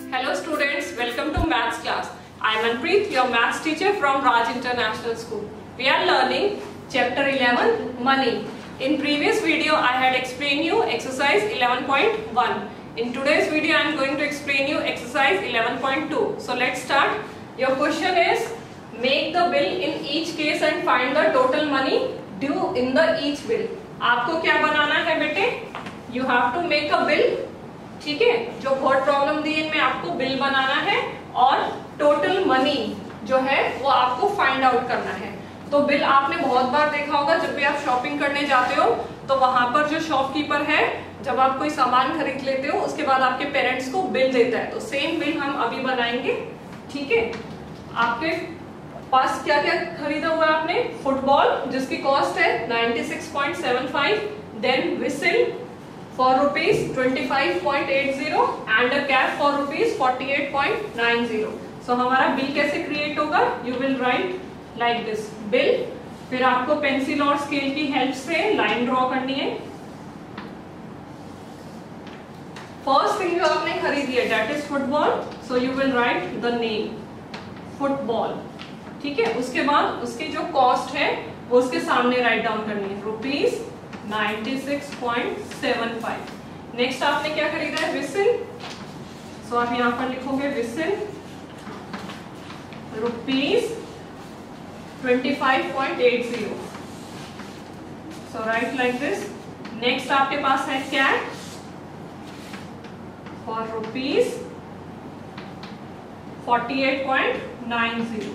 Hello students, welcome to maths class. I am Manpreet, your maths teacher from Raj International School. We are learning chapter 11 money. In previous video I had explained you exercise 11.1. In today's video I am going to explain you exercise 11.2. So let's start. Your question is make the bill in each case and find the total money due in the each bill. आपको क्या बनाना है बेटे? You have to make a bill. ठीक है, जो बहुत problem दी है इनमें आपको बिल बनाना है और टोटल मनी जो है वो आपको फाइंड आउट करना है। तो बिल आपने बहुत बार देखा होगा, जब भी आप शॉपिंग करने जाते हो तो वहां पर जो शॉपकीपर है जब आप कोई सामान खरीद लेते हो उसके बाद आपके पेरेंट्स को बिल देता है, तो सेम बिल हम अभी बनाएंगे। ठीक है, आपके पास क्या क्या खरीदा हुआ है आपने? फुटबॉल जिसकी कॉस्ट है 96.75, then whistle for rupees 25.80 and a cap for rupees 48.90. So हमारा बिल कैसे क्रिएट होगा? You will write like this bill. फिर आपको पेंसिल और स्केल की हेल्प से लाइन ड्रॉ करनी है। फर्स्ट थिंग जो आपने खरीदी है that is football. So you will write the name football. ठीक है, उसके बाद उसकी जो कॉस्ट है वो उसके सामने राइट डाउन करनी है, रुपीज 96.75। नेक्स्ट आपने क्या खरीदा है? विसिल। सो आप यहां पर लिखोगे whistle rupees 25.80। So write like this. Next आपके पास है कैट फॉर रुपीज 48.90।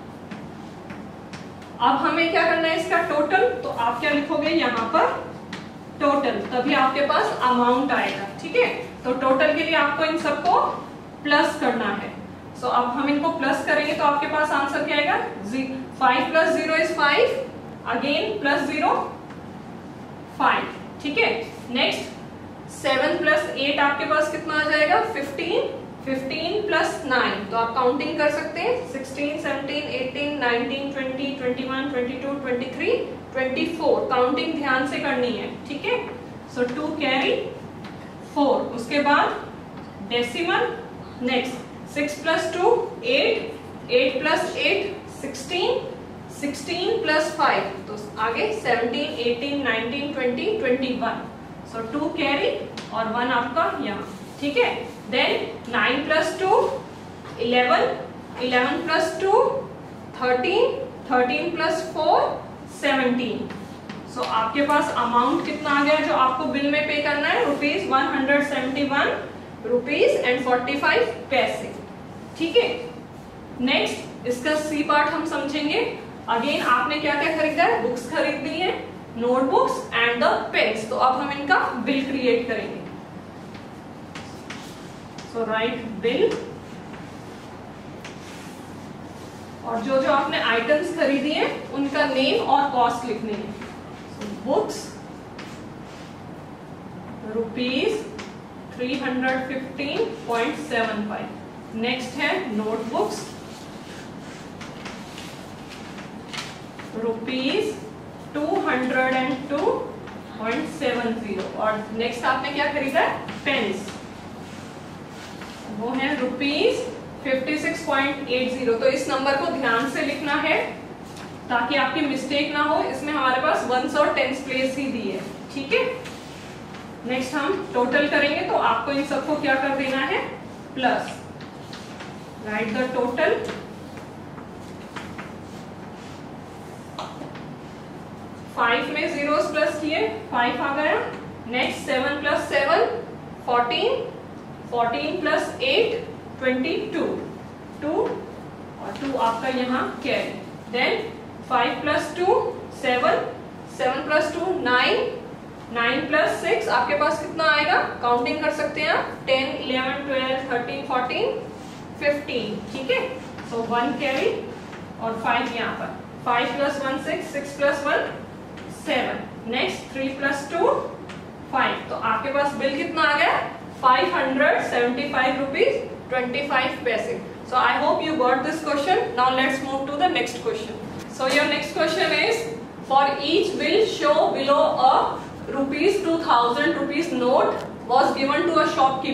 अब हमें क्या करना है इसका टोटल, तो आप क्या लिखोगे यहाँ पर टोटल, तभी आपके पास अमाउंट आएगा। ठीक है, तो टोटल के लिए आपको इन सबको प्लस करना है। सो अब हम इनको प्लस करेंगे तो आपके पास आंसर क्या आएगा? 5 + 0 is 5, अगेन +0 5। ठीक है, नेक्स्ट 7 + 8 आपके पास कितना आ जाएगा? 15 + 9, तो आप काउंटिंग कर सकते हैं 16 17 18 19 20 21 22 23 24। काउंटिंग ध्यान से करनी है। ठीक है, सो 2 कैरी 4। उसके बाद डेसिमल। नेक्स्ट 6 + 2 8, 8 + 8 16, 16 + 5, तो आगे 17 18 19 20 21। सो 2 कैरी और 1 आपका यहाँ। ठीक है, देन 9 + 2 11, 11 + 2 13, 13 + 4 17। सो आपके पास अमाउंट कितना आ गया जो आपको बिल में पे करना है? रुपीज 171 रुपीज एंड 45 पैसे। ठीक है, नेक्स्ट इसका सी पार्ट हम समझेंगे। अगेन आपने क्या क्या खरीदा है? बुक्स खरीदी है, नोटबुक्स एंड द पेन्स। तो अब हम इनका बिल क्रिएट करेंगे। सो राइट बिल, और जो जो आपने आइटम्स खरीदी है उनका नेम और कॉस्ट लिखनी है। Books rupees 315.75। नेक्स्ट है नोटबुक्स रुपीज 202.70। और नेक्स्ट आपने क्या खरीदा है? पेन्स, वो है रुपीज 56.80। तो इस नंबर को ध्यान से लिखना है ताकि आपकी मिस्टेक ना हो। इसमें हमारे पास 1s और 10s प्लेस ही दी है। ठीक है, नेक्स्ट हम टोटल करेंगे तो आपको इन सबको क्या कर देना है? Plus. Write the total. Five में जीरोस प्लस किए, 5 आ गया। नेक्स्ट 7 + 7 14, 14 + 8 22, 2 और 2 आपका यहाँ कैरी। देन 5 + 2 7, 7 + 2 9, 9 + 6 आपके पास कितना आएगा? काउंटिंग कर सकते हैं आप 10 11 12 13 14 15। ठीक है, सो 1 कैरी और 5 यहाँ पर। 5 + 1 6, 6 + 1 7। नेक्स्ट 3 + 2 5। तो आपके पास बिल कितना आ गया? 575 रुपीज 25 पैसे। So I hope you got this question. Now let's move to the next question. So your next question is, for each bill show below a rupees 2000 rupees note was given to a shopkeeper.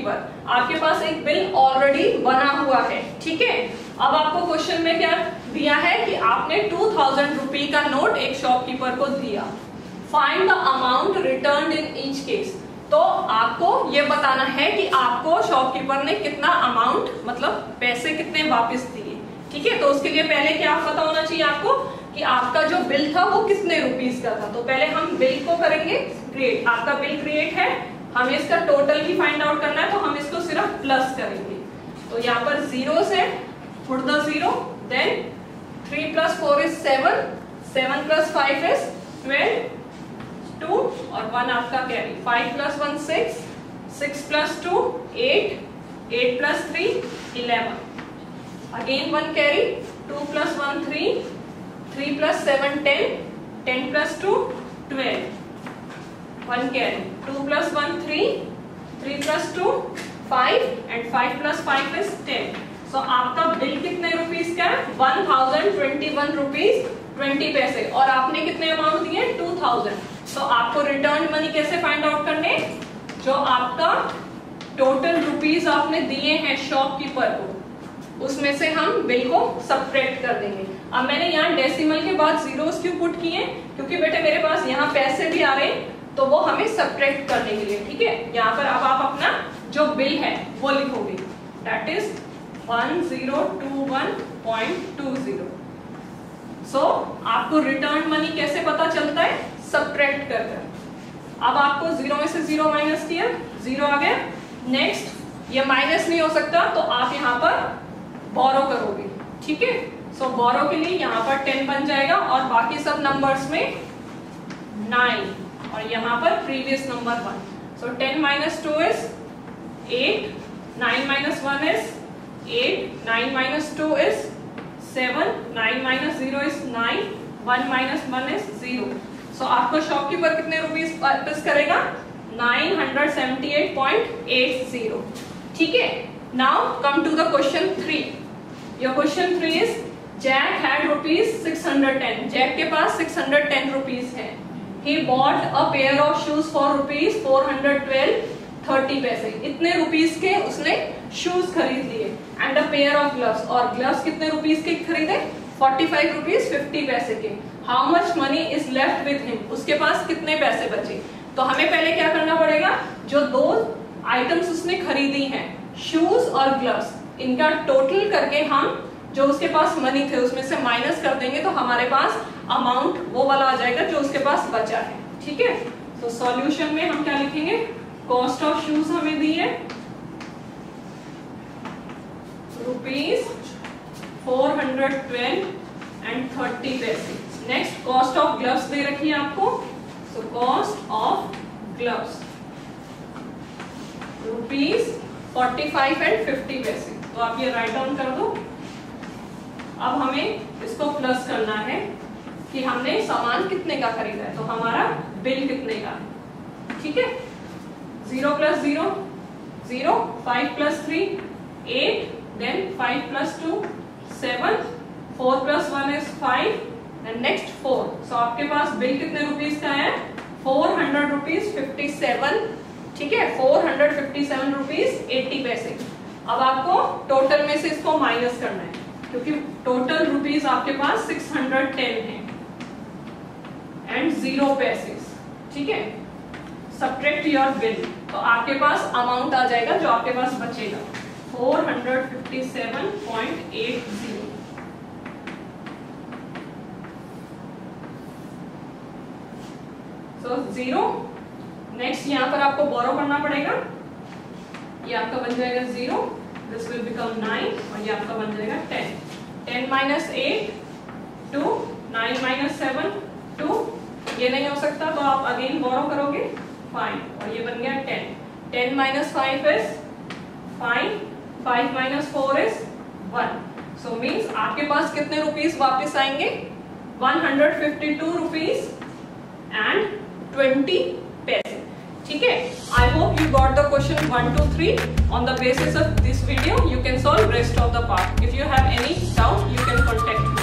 आपके पास एक bill already बना हुआ है, ठीक है। अब आपको question में क्या दिया है कि आपने 2000 रुपए का नोट एक शॉपकीपर को दिया। Find the amount return in each case. तो आपको ये बताना है कि आपको शॉपकीपर ने कितना अमाउंट, मतलब पैसे कितने वापस दिए, ठीक है। तो उसके लिए पहले क्या पता होना चाहिए आपको कि आपका जो बिल था वो कितने रुपीस का था। तो पहले हम बिल को करेंगे क्रिएट। आपका बिल क्रिएट है, हमें इसका टोटल भी फाइंड आउट करना है, तो हम इसको सिर्फ प्लस करेंगे। तो यहाँ पर जीरोस है, put the zero, then 3 + 4 is 7, 7 + 5 is 12, 2 और 1 आपका carry, 5 + 1 6, 6 + 2 8, 8 + 3 11, again 1 carry, 2 + 1 3, 3 + 7 10, 10 + 2 12, 1 carry, 2 + 1 3, 3 + 2 5 and 5 + 5 is 10। So आपका बिल कितने रुपीस का है? 1021 रुपीस 20 पैसे, और आपने कितने अमाउंट दिए? 2000। तो आपको रिटर्न मनी कैसे फाइंड आउट करने? जो आपका टोटल रुपीस आपने दिए हैं शॉपकीपर को, उसमें से हम बिल को सब्ट्रैक्ट कर देंगे। अब मैंने यहाँ डेसिमल के बाद जीरोस क्यों पुट किए? क्योंकि बेटे मेरे पास यहाँ पैसे भी आ रहे हैं, तो वो हमें सब्ट्रैक्ट करने के लिए, ठीक है। यहाँ पर अब आप अपना जो बिल है वो लिखोगे, दैट इज 1021.20। सो आपको रिटर्न मनी कैसे पता चलता है? सब्ट्रैक्ट कर कर। अब आपको 0 में से 0 माइनस किया, 0 आ गया। नेक्स्ट, ये माइनस नहीं हो सकता, तो आप यहाँ पर बोरो करोगे, ठीक है। सो बोरो के लिए यहाँ पर 10 बन जाएगा, और बाकी सब नंबर्स में 9, और यहाँ पर previous number 1। So 10 - 2 is 8, 9 - 1 is 8, 9 - 2 is 7, 9 - 0 is 9, 1 - 1 is 0। So आपको शॉपकीपर कितने रुपीस वापस करेगा? 978.80, ठीक है। Now come to the question 3। Your question 3 is Jack had rupees 610। Jack के पास 610 रुपीस है। He bought a pair of shoes for rupees 412.30 पैसे। इतने रुपीस के उसने शूज खरीद लिए। And a pair of gloves, और ग्लव्स कितने रुपीस के खरीदे? 45 रुपीस 50 पैसे के। How much money is left with him? उसके पास कितने पैसे बचे? तो हमें पहले क्या करना पड़ेगा, जो दो आइटम्स उसने खरीदी हैं, शूज और ग्लव्स, इनका टोटल करके हम जो उसके पास मनी थे उसमें से माइनस कर देंगे, तो हमारे पास अमाउंट वो वाला आ जाएगा जो उसके पास बचा है, ठीक है। तो सॉल्यूशन में हम क्या लिखेंगे? कॉस्ट ऑफ शूज हमें दी है रुपीस 412.30 पैसे। नेक्स्ट, कॉस्ट ऑफ ग्लव्स दे रखी है आपको, so cost of gloves rupees 45.50 पैसे। तो आप ये राइट डाउन कर दो। अब हमें इसको प्लस करना है कि हमने सामान कितने का खरीदा है, तो हमारा बिल कितने का, ठीक है। 0 + 0 0, 5 + 3 8, then 5 + 2 7, 4 + 1 is 5, then next 4। So आपके पास बिल कितने रुपीस का है? 400 रुपीस 57, ठीक है। 457 रुपीस 80 पैसे। अब आपको टोटल में से इसको माइनस करना है, क्योंकि टोटल रुपीस आपके पास 610 है एंड 0 पैसे, ठीक है। सब्ट्रैक्ट योर बिल, तो आपके पास अमाउंट आ जाएगा जो आपके पास बचेगा 457.80। सो 0। नेक्स्ट यहाँ पर आपको बोरो करना पड़ेगा, ये आपका बन जाएगा 0, दिस विल बिकम 9, और ये आपका बन जाएगा 10। 10 - 8 2, 9 - 7 2, ये नहीं हो सकता, तो आप अगेन बोरो करोगे 5, और ये बन गया 10। 10 - 5 is 5, 5 - 4 is 1। सो मीन्स आपके पास कितने रुपीस वापस आएंगे? 152 रुपीस एंड 20 पैसे, ठीक है। I hope you got the question 1 to 3. On the basis of this video, you can solve rest of the part. If you have any doubt, you can contact me.